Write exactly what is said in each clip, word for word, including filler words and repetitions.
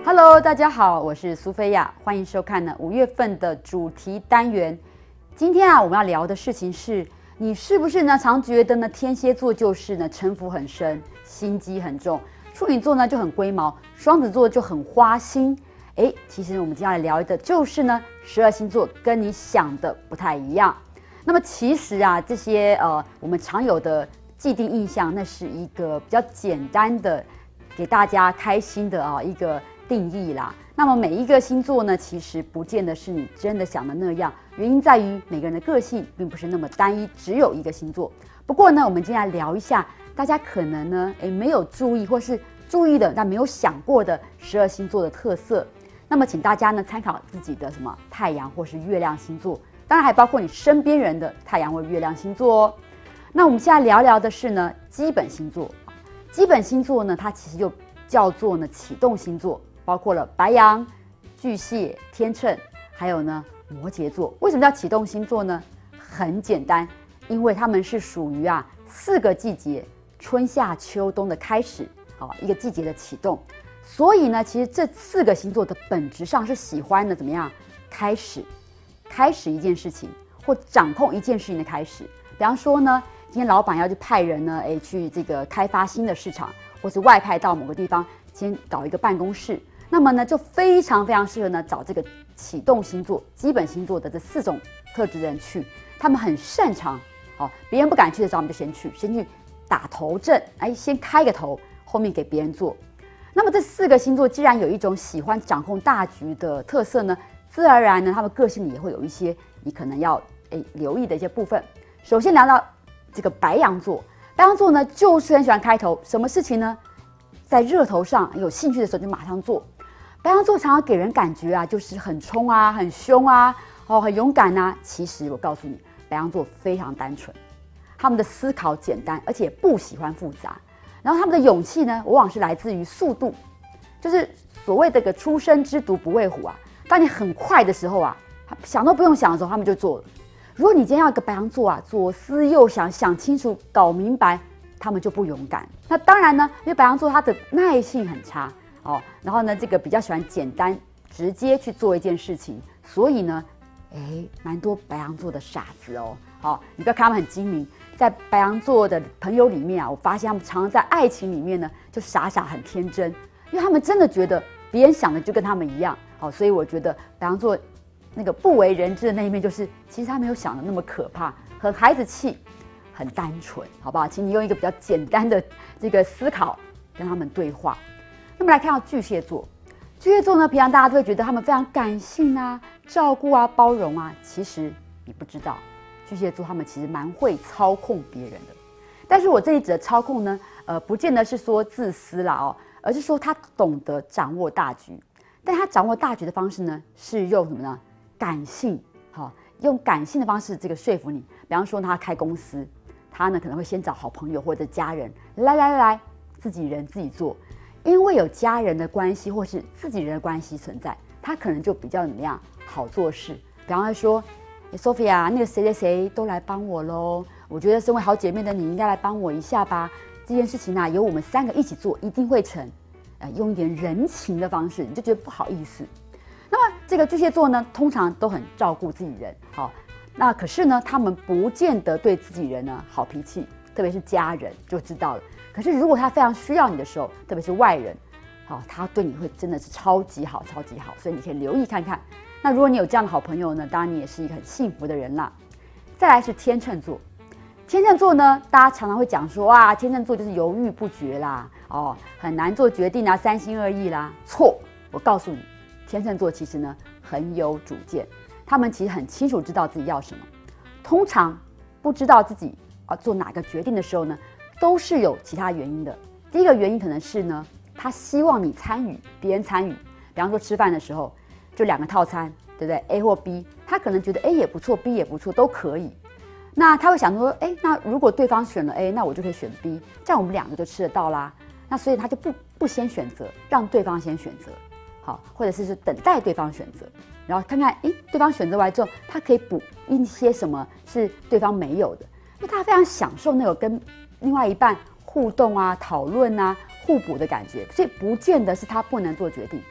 Hello， 大家好，我是苏菲亚，欢迎收看呢五月份的主题单元。今天啊，我们要聊的事情是，你是不是呢常觉得呢天蝎座就是呢城府很深，心机很重，处女座呢就很龟毛，双子座就很花心。哎，其实我们今天要来聊的就是呢十二星座跟你想的不太一样。那么其实啊，这些呃我们常有的既定印象，那是一个比较简单的给大家开心的啊一个定义啦。那么每一个星座呢，其实不见得是你真的想的那样，原因在于每个人的个性并不是那么单一，只有一个星座。不过呢，我们今天来聊一下大家可能呢诶没有注意或是注意的但没有想过的十二星座的特色。那么请大家呢参考自己的什么太阳或是月亮星座，当然还包括你身边人的太阳或月亮星座哦。那我们现在聊聊的是呢基本星座。基本星座呢，它其实又叫做呢启动星座，包括了白羊、巨蟹、天秤，还有呢摩羯座。为什么叫启动星座呢？很简单，因为它们是属于啊四个季节春夏秋冬的开始，好一个季节的启动。所以呢，其实这四个星座的本质上是喜欢的怎么样开始，开始一件事情或掌控一件事情的开始。比方说呢，今天老板要去派人呢，哎去这个开发新的市场，或是外派到某个地方，先搞一个办公室。那么呢，就非常非常适合呢找这个启动星座、基本星座的这四种特质的人去，他们很擅长。好，别人不敢去的时候，我们就先去，先去打头阵，哎，先开个头，后面给别人做。那么这四个星座既然有一种喜欢掌控大局的特色呢，自然而然呢，他们个性里也会有一些你可能要哎留意的一些部分。首先聊到这个白羊座，白羊座呢就是很喜欢开头，什么事情呢？在热头上有兴趣的时候就马上做。白羊座常常给人感觉啊，就是很冲啊、很凶啊、哦很勇敢啊。其实我告诉你，白羊座非常单纯，他们的思考简单，而且不喜欢复杂。然后他们的勇气呢，往往是来自于速度，就是所谓的个初生之犊不畏虎啊。当你很快的时候啊，想都不用想的时候，他们就做了。如果你今天要一个白羊座啊，左思右想，想清楚，搞明白，他们就不勇敢。那当然呢，因为白羊座他的耐性很差哦，然后呢，这个比较喜欢简单直接去做一件事情，所以呢，哎，蛮多白羊座的傻子哦。好，你不要看他们很精明。在白羊座的朋友里面啊，我发现他们常常在爱情里面呢，就傻傻很天真，因为他们真的觉得别人想的就跟他们一样。好，所以我觉得白羊座那个不为人知的那一面，就是其实他没有想的那么可怕，很孩子气，很单纯，好不好？请你用一个比较简单的这个思考跟他们对话。那么来看到巨蟹座，巨蟹座呢，平常大家都会觉得他们非常感性啊、照顾啊、包容啊，其实你不知道。巨蟹座他们其实蛮会操控别人的，但是我这里指的操控呢，呃，不见得是说自私啦哦，而是说他懂得掌握大局。但他掌握大局的方式呢，是用什么呢？感性，好、哦，用感性的方式这个说服你。比方说他开公司，他呢可能会先找好朋友或者家人，来来来，自己人自己做，因为有家人的关系或是自己人的关系存在，他可能就比较怎么样好做事。比方说。Sophia， 那个谁谁谁都来帮我喽！我觉得身为好姐妹的你应该来帮我一下吧。这件事情啊，由我们三个一起做，一定会成。呃，用一点人情的方式，你就觉得不好意思。那么这个巨蟹座呢，通常都很照顾自己人，好、哦。那可是呢，他们不见得对自己人呢好脾气，特别是家人就知道了。可是如果他非常需要你的时候，特别是外人，好、哦，他对你会真的是超级好，超级好，所以你可以留意看看。那如果你有这样的好朋友呢，当然你也是一个很幸福的人啦。再来是天秤座，天秤座呢，大家常常会讲说啊，天秤座就是犹豫不决啦，哦，很难做决定啊，三心二意啦。错，我告诉你，天秤座其实呢很有主见，他们其实很清楚知道自己要什么。通常不知道自己啊做哪个决定的时候呢，都是有其他原因的。第一个原因可能是呢，他希望你参与，别人参与，比方说吃饭的时候。就两个套餐，对不对 ？A 或 B， 他可能觉得 A 也不错 ，B 也不错，都可以。那他会想说，哎，那如果对方选了 A， 那我就可以选 B， 这样我们两个就吃得到啦。那所以他就不不先选择，让对方先选择，好，或者是是等待对方选择，然后看看，哎，对方选择完之后，他可以补一些什么是对方没有的，因为他非常享受那种跟另外一半互动啊、讨论啊、互补的感觉，所以不见得是他不能做决定。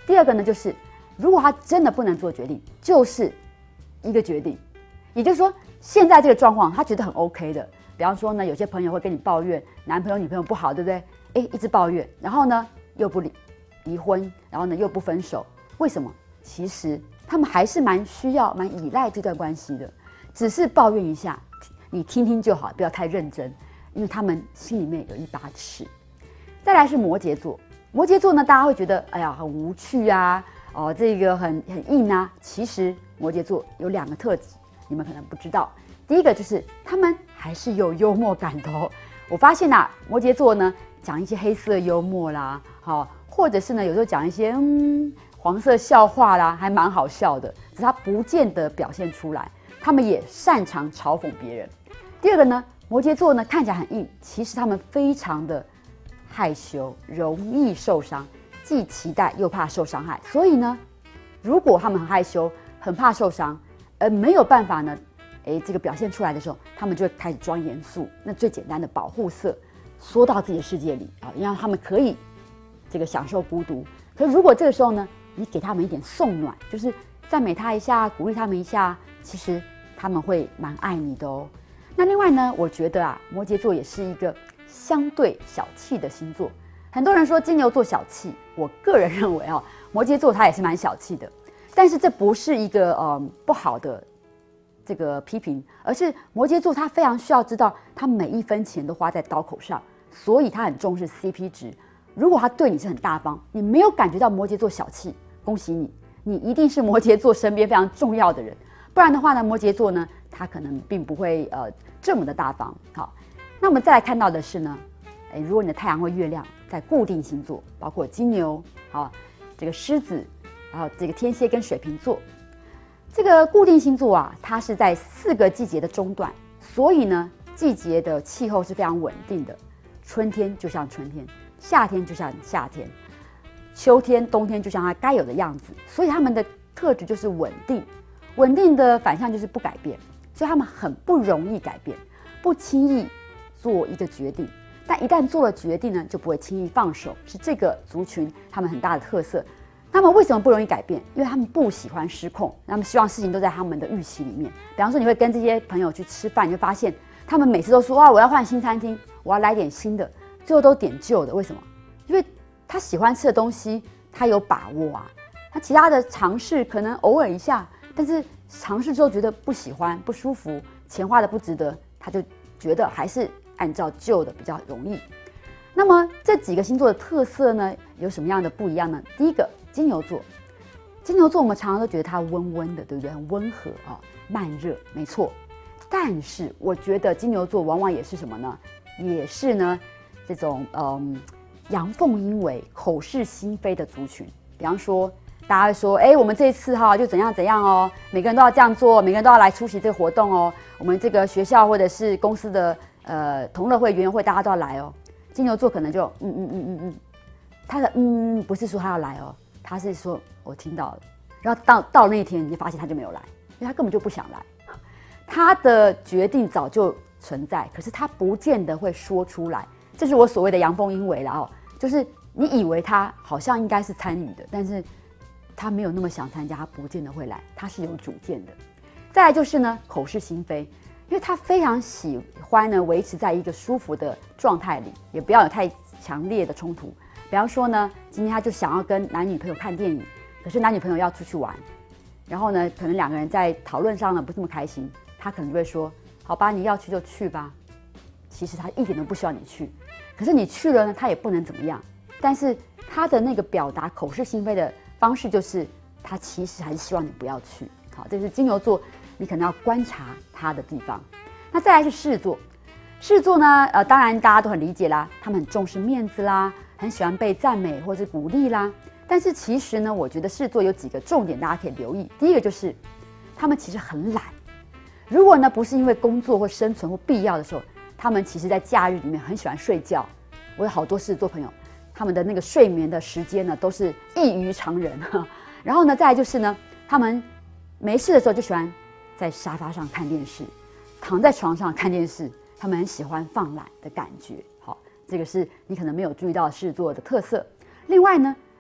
第二个呢，就是如果他真的不能做决定，就是一个决定，也就是说，现在这个状况他觉得很 OK 的。比方说呢，有些朋友会跟你抱怨男朋友女朋友不好，对不对？哎，一直抱怨，然后呢又不离离婚，然后呢又不分手，为什么？其实他们还是蛮需要、蛮依赖这段关系的，只是抱怨一下，你听听就好，不要太认真，因为他们心里面有一把尺。再来是摩羯座，摩羯座呢，大家会觉得哎呀很无趣啊，哦这个很很硬啊。其实摩羯座有两个特质，你们可能不知道。第一个就是他们还是有幽默感的哦。我发现啊，摩羯座呢讲一些黑色幽默啦，好、哦，或者是呢有时候讲一些嗯黄色笑话啦，还蛮好笑的，只是他不见得表现出来。他们也擅长嘲讽别人。第二个呢，摩羯座呢看起来很硬，其实他们非常的害羞，容易受伤，既期待又怕受伤害。所以呢，如果他们很害羞、很怕受伤，而没有办法呢，哎，这个表现出来的时候，他们就会开始装严肃。那最简单的保护色，缩到自己的世界里啊，让他们可以这个享受孤独。可是如果这个时候呢，你给他们一点送暖，就是赞美他一下，鼓励他们一下，其实他们会蛮爱你的哦。那另外呢，我觉得啊，摩羯座也是一个相对小气的星座。很多人说金牛座小气，我个人认为啊，摩羯座他也是蛮小气的。但是这不是一个呃不好的这个批评，而是摩羯座他非常需要知道，他每一分钱都花在刀口上，所以他很重视 C P 值。如果他对你是很大方，你没有感觉到摩羯座小气，恭喜你，你一定是摩羯座身边非常重要的人。不然的话呢，摩羯座呢，他可能并不会呃这么的大方。好，那我们再来看到的是呢，哎，如果你的太阳或月亮在固定星座，包括金牛，好，这个狮子，然后这个天蝎跟水瓶座，这个固定星座啊，它是在四个季节的中段，所以呢，季节的气候是非常稳定的。春天就像春天，夏天就像夏天，秋天、冬天就像它该有的样子，所以他们的特质就是稳定。稳定的反向就是不改变，所以他们很不容易改变，不轻易做一个决定。但一旦做了决定呢，就不会轻易放手，是这个族群他们很大的特色。他们为什么不容易改变？因为他们不喜欢失控，他们希望事情都在他们的预期里面。比方说，你会跟这些朋友去吃饭，你会发现他们每次都说啊，我要换新餐厅，我要来点新的，最后都点旧的。为什么？因为他喜欢吃的东西，他有把握啊。他其他的尝试可能偶尔一下，但是尝试之后觉得不喜欢、不舒服，钱花的不值得，他就觉得还是按照旧的比较容易。那么这几个星座的特色呢，有什么样的不一样呢？第一个，金牛座。金牛座我们常常都觉得它温温的，对不对？很温和啊，慢热，没错。但是我觉得金牛座往往也是什么呢？也是呢这种嗯阳奉阴违、口是心非的族群。比方说，大家会说，哎，我们这次哈就怎样怎样哦，每个人都要这样做，每个人都要来出席这个活动哦。我们这个学校或者是公司的呃同乐会、园游会，大家都要来哦。金牛座可能就嗯嗯嗯嗯嗯，他的嗯不是说他要来哦，他是说我听到了，然后到到那一天你就发现他就没有来，因为他根本就不想来。他的决定早就存在，可是他不见得会说出来，这是我所谓的阳奉阴违了哦，就是你以为他好像应该是参与的，但是他没有那么想参加，他不见得会来，他是有主见的。再来就是呢，口是心非，因为他非常喜欢呢维持在一个舒服的状态里，也不要有太强烈的冲突。比方说呢，今天他就想要跟男女朋友看电影，可是男女朋友要出去玩，然后呢，可能两个人在讨论上呢不这么开心，他可能就会说：“好吧，你要去就去吧。”其实他一点都不需要你去，可是你去了呢，他也不能怎么样。但是他的那个表达口是心非的方式，就是他其实还是希望你不要去。好，这是金牛座你可能要观察他的地方。那再来是狮子座，狮子座呢，呃，当然大家都很理解啦，他们很重视面子啦，很喜欢被赞美或是鼓励啦。但是其实呢，我觉得狮子座有几个重点大家可以留意。第一个就是他们其实很懒，如果呢不是因为工作或生存或必要的时候，他们其实在假日里面很喜欢睡觉。我有好多狮子座朋友，他们的那个睡眠的时间呢都是异于常人。然后呢，再来就是呢，他们没事的时候就喜欢在沙发上看电视，躺在床上看电视，他们很喜欢放懒的感觉。好，这个是你可能没有注意到狮子座的特色。另外呢，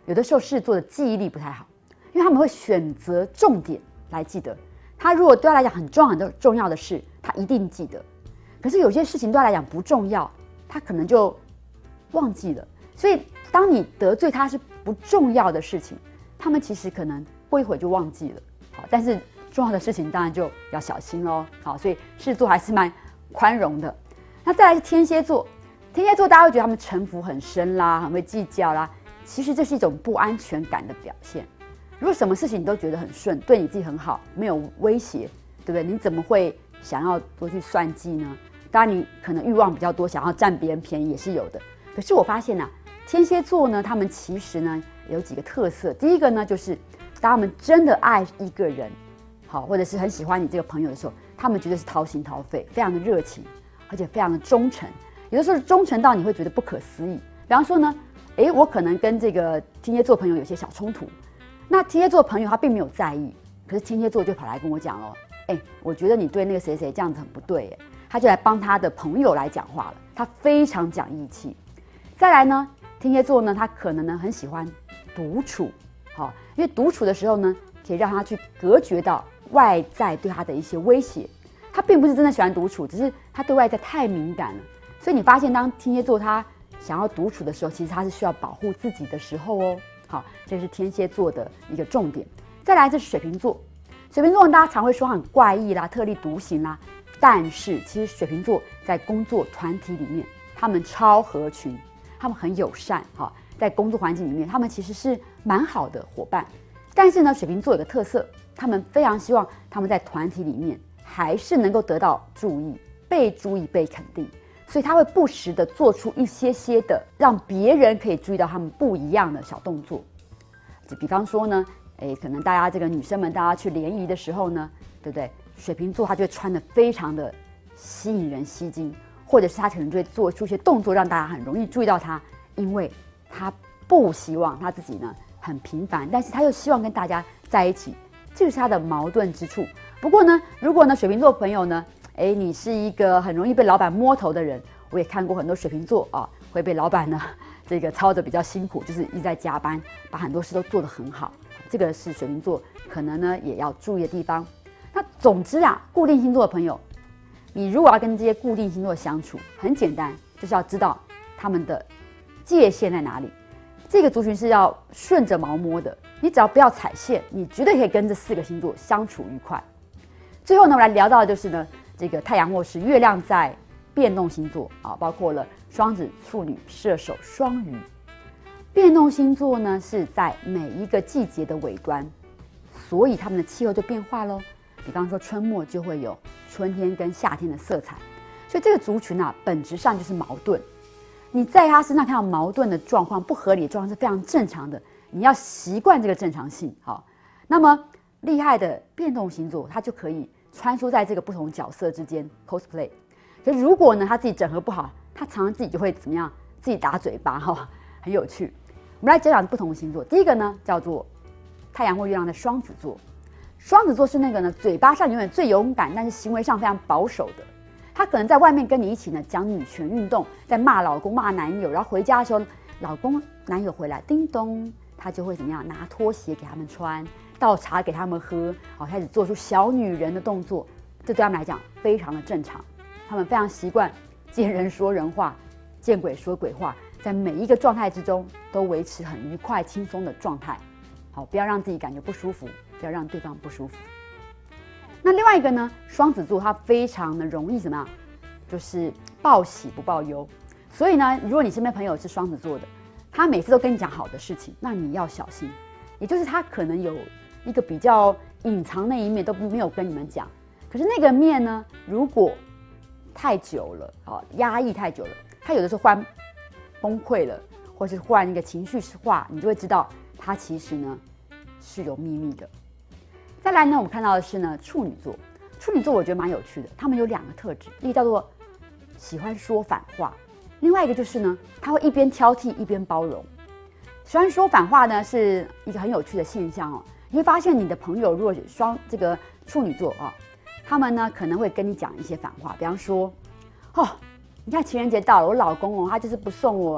有的时候狮子座的记忆力不太好，因为他们会选择重点来记得。他如果对他来讲很重要很重要的事，他一定记得。可是有些事情对他来讲不重要，他可能就忘记了。所以当你得罪他是不重要的事情，他们其实可能过一会就忘记了。好，但是重要的事情当然就要小心喽。好，所以狮子座还是蛮宽容的。那再来是天蝎座，天蝎座大家会觉得他们城府很深啦，很会计较啦，其实这是一种不安全感的表现。如果什么事情你都觉得很顺，对你自己很好，没有威胁，对不对？你怎么会想要多去算计呢？当然，你可能欲望比较多，想要占别人便宜也是有的。可是我发现啊，天蝎座呢，他们其实呢有几个特色。第一个呢，就是当他们真的爱一个人，好，或者是很喜欢你这个朋友的时候，他们绝对是掏心掏肺，非常的热情，而且非常的忠诚。有的时候忠诚到你会觉得不可思议。比方说呢，诶，我可能跟这个天蝎座朋友有些小冲突，那天蝎座朋友他并没有在意，可是天蝎座就跑来跟我讲哦，诶，我觉得你对那个谁谁这样子很不对，诶，他就来帮他的朋友来讲话了，他非常讲义气。再来呢，天蝎座呢，他可能呢很喜欢独处，好，因为独处的时候呢，可以让他去隔绝到外在对他的一些威胁。他并不是真的喜欢独处，只是他对外在太敏感了。所以你发现，当天蝎座他想要独处的时候，其实他是需要保护自己的时候哦。好，这是天蝎座的一个重点。再来，这是水瓶座。水瓶座大家常会说很怪异啦、特立独行啦，但是其实水瓶座在工作团体里面，他们超合群，他们很友善。哈，在工作环境里面，他们其实是蛮好的伙伴。但是呢，水瓶座有个特色，他们非常希望他们在团体里面还是能够得到注意、被注意、被肯定。所以他会不时的做出一些些的让别人可以注意到他们不一样的小动作。就比方说呢，诶，可能大家这个女生们大家去联谊的时候呢，对不对？水瓶座他就会穿得非常的吸引人、吸睛，或者是他可能就会做出一些动作让大家很容易注意到他，因为他不希望他自己呢很平凡，但是他又希望跟大家在一起，这个是他的矛盾之处。不过呢，如果呢水瓶座朋友呢，哎，你是一个很容易被老板摸头的人，我也看过很多水瓶座啊，会被老板呢这个操得比较辛苦，就是一直在加班，把很多事都做得很好。这个是水瓶座可能呢也要注意的地方。那总之啊，固定星座的朋友，你如果要跟这些固定星座相处，很简单，就是要知道他们的界限在哪里。这个族群是要顺着毛摸的，你只要不要踩线，你绝对可以跟这四个星座相处愉快。最后呢，我来聊到的就是呢。这个太阳或是月亮在变动星座啊，包括了双子、处女、射手、双鱼。变动星座呢是在每一个季节的尾端，所以他们的气候就变化喽。比方说春末就会有春天跟夏天的色彩，所以这个族群啊，本质上就是矛盾。你在他身上看到矛盾的状况、不合理的状况是非常正常的，你要习惯这个正常性。好，那么厉害的变动星座，它就可以穿梭在这个不同角色之间 cosplay。 可是如果呢他自己整合不好，他常常自己就会怎么样，自己打嘴巴，哈，很有趣。我们来讲讲不同的星座。第一个呢叫做太阳或月亮的双子座。双子座是那个呢嘴巴上永远最勇敢，但是行为上非常保守的。他可能在外面跟你一起呢讲女权运动，在骂老公骂男友，然后回家的时候老公男友回来叮咚，他就会怎么样，拿拖鞋给他们穿，倒茶给他们喝，好，开始做出小女人的动作。这对他们来讲非常的正常，他们非常习惯见人说人话，见鬼说鬼话，在每一个状态之中都维持很愉快轻松的状态。好，不要让自己感觉不舒服，不要让对方不舒服。那另外一个呢，双子座他非常的容易怎么样，就是报喜不报忧。所以呢，如果你身边朋友是双子座的，他每次都跟你讲好的事情，那你要小心。也就是他可能有一个比较隐藏那一面都没有跟你们讲，可是那个面呢，如果太久了，啊，压抑太久了，他有的时候忽然崩溃了，或是忽然一个情绪化，你就会知道他其实呢是有秘密的。再来呢，我们看到的是呢处女座。处女座我觉得蛮有趣的，他们有两个特质，一个叫做喜欢说反话，另外一个就是呢，他会一边挑剔一边包容。喜欢说反话呢是一个很有趣的现象哦。你会发现你的朋友如果双这个处女座啊，他们呢可能会跟你讲一些反话，比方说，哦，你看情人节到了，我老公哦，他就是不送我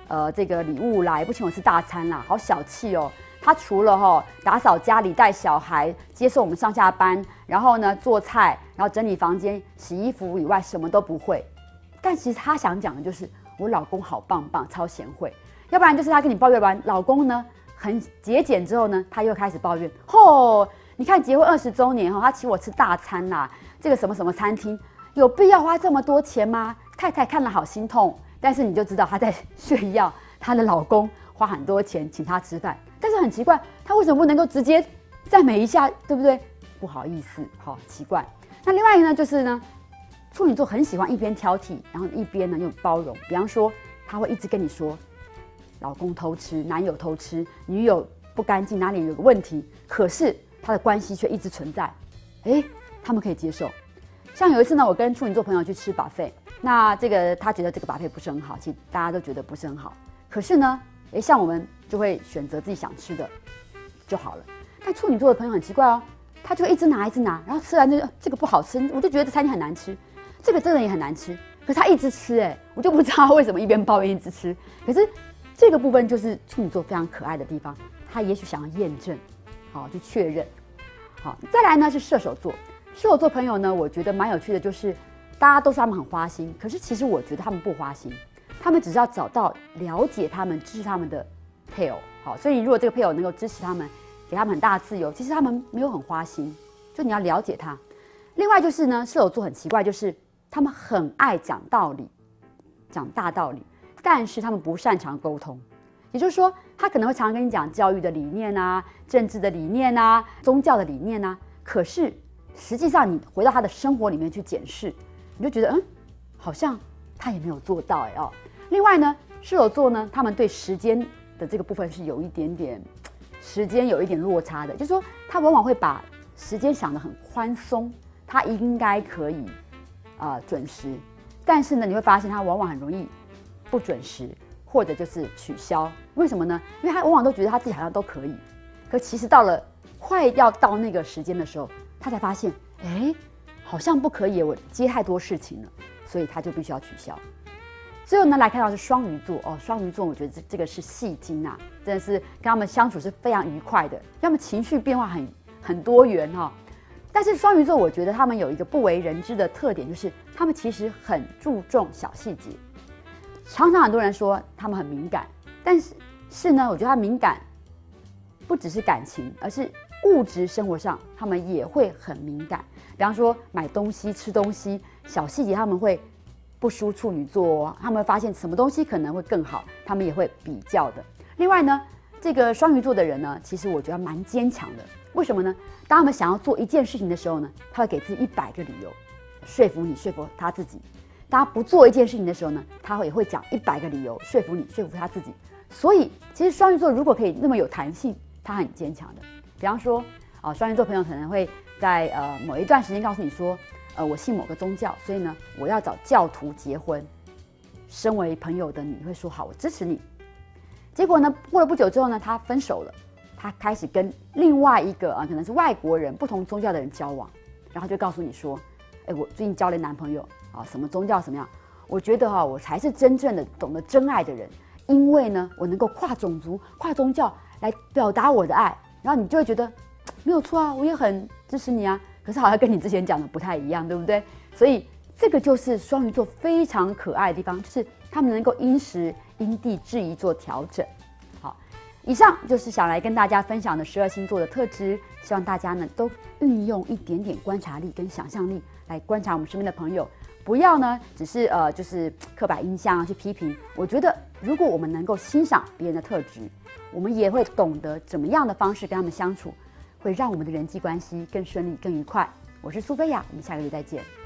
呃这个礼物啦，也不请我吃大餐啦，好小气哦。他除了哈、哦、打扫家里、带小孩、接送我们上下班，然后呢做菜，然后整理房间、洗衣服以外，什么都不会。但其实他想讲的就是我老公好棒棒，超贤惠。要不然就是他跟你抱怨完，老公呢很节俭之后呢，他又开始抱怨，吼、哦，你看结婚二十周年哈、哦，他请我吃大餐啦，这个什么什么餐厅，有必要花这么多钱吗？太太看了好心痛。但是你就知道他在炫耀她的老公花很多钱请她吃饭。但是很奇怪，他为什么不能够直接赞美一下，对不对？不好意思，好、哦、奇怪。那另外一个呢，就是呢，处女座很喜欢一边挑剔，然后一边呢又包容。比方说，他会一直跟你说，老公偷吃，男友偷吃，女友不干净，哪里有个问题，可是他的关系却一直存在。哎，他们可以接受。像有一次呢，我跟处女座朋友去吃 buffet， 那这个他觉得这个 buffet 不是很好，其实大家都觉得不是很好。可是呢，哎，像我们就会选择自己想吃的就好了。但处女座的朋友很奇怪哦，他就一直拿一直拿，然后吃完就这个不好吃，我就觉得这餐厅很难吃，这个真的也很难吃。可是他一直吃，哎，我就不知道为什么一边抱怨一直吃。可是这个部分就是处女座非常可爱的地方，他也许想要验证，好去确认。好，再来呢是射手座。射手座朋友呢，我觉得蛮有趣的，就是大家都说他们很花心，可是其实我觉得他们不花心，他们只是要找到了解他们、支持他们的配偶。好，所以如果这个配偶能够支持他们，给他们很大的自由，其实他们没有很花心，就你要了解他。另外就是呢，射手座很奇怪，就是他们很爱讲道理，讲大道理，但是他们不擅长沟通。也就是说，他可能会常常跟你讲教育的理念啊、政治的理念啊、宗教的理念啊，可是实际上你回到他的生活里面去检视，你就觉得嗯，好像他也没有做到哎哦。另外呢，射手座呢，他们对时间的这个部分是有一点点时间有一点落差的，就是说他往往会把时间想得很宽松，他应该可以啊、呃、准时，但是呢，你会发现他往往很容易不准时，或者就是取消。为什么呢？因为他往往都觉得他自己好像都可以，可其实到了快要到那个时间的时候，他才发现，哎，好像不可以，我接太多事情了，所以他就必须要取消。最后呢，来看到是双鱼座哦，双鱼座我觉得这这个是戏精啊，真的是跟他们相处是非常愉快的，要么情绪变化很很多元哈、哦。但是双鱼座我觉得他们有一个不为人知的特点，就是他们其实很注重小细节。常常很多人说他们很敏感，但是是呢，我觉得他敏感不只是感情，而是物质生活上他们也会很敏感。比方说买东西、吃东西，小细节他们会不输处女座，他们会发现什么东西可能会更好，他们也会比较的。另外呢，这个双鱼座的人呢，其实我觉得蛮坚强的。为什么呢？当他们想要做一件事情的时候呢，他会给自己一百个理由说服你，说服他自己。当他不做一件事情的时候呢，他也会讲一百个理由说服你，说服他自己。所以，其实双鱼座如果可以那么有弹性，他很坚强的。比方说，啊、呃，双鱼座朋友可能会在呃某一段时间告诉你说，呃，我信某个宗教，所以呢，我要找教徒结婚。身为朋友的你会说好，我支持你。结果呢，过了不久之后呢，他分手了，他开始跟另外一个啊、呃，可能是外国人、不同宗教的人交往，然后就告诉你说，哎，我最近交了男朋友。啊，什么宗教什么样？我觉得哈、啊，我才是真正的懂得真爱的人，因为呢，我能够跨种族、跨宗教来表达我的爱，然后你就会觉得没有错啊，我也很支持你啊。可是好像跟你之前讲的不太一样，对不对？所以这个就是双鱼座非常可爱的地方，就是他们能够因时因地制宜做调整。好，以上就是想来跟大家分享的十二星座的特质，希望大家呢都运用一点点观察力跟想象力来观察我们身边的朋友。不要呢，只是呃，就是刻板印象去批评。我觉得，如果我们能够欣赏别人的特质，我们也会懂得怎么样的方式跟他们相处，会让我们的人际关系更顺利、更愉快。我是苏菲亚，我们下个月再见。